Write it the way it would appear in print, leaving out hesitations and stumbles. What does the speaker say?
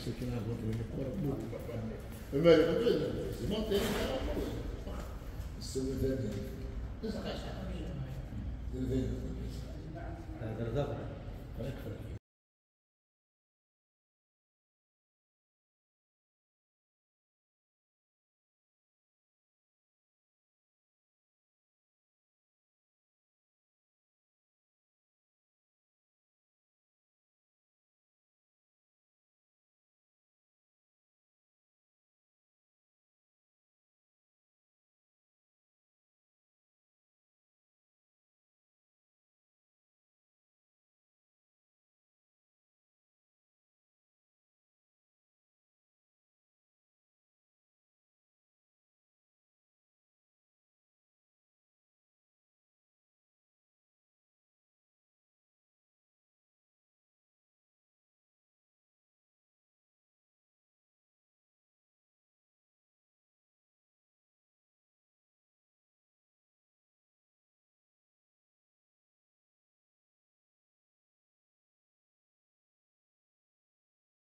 c'est qu'il a rencontré beaucoup. Mais il a rencontré, c'est monté, c'est le dernier. C'est ça, c'est le dernier.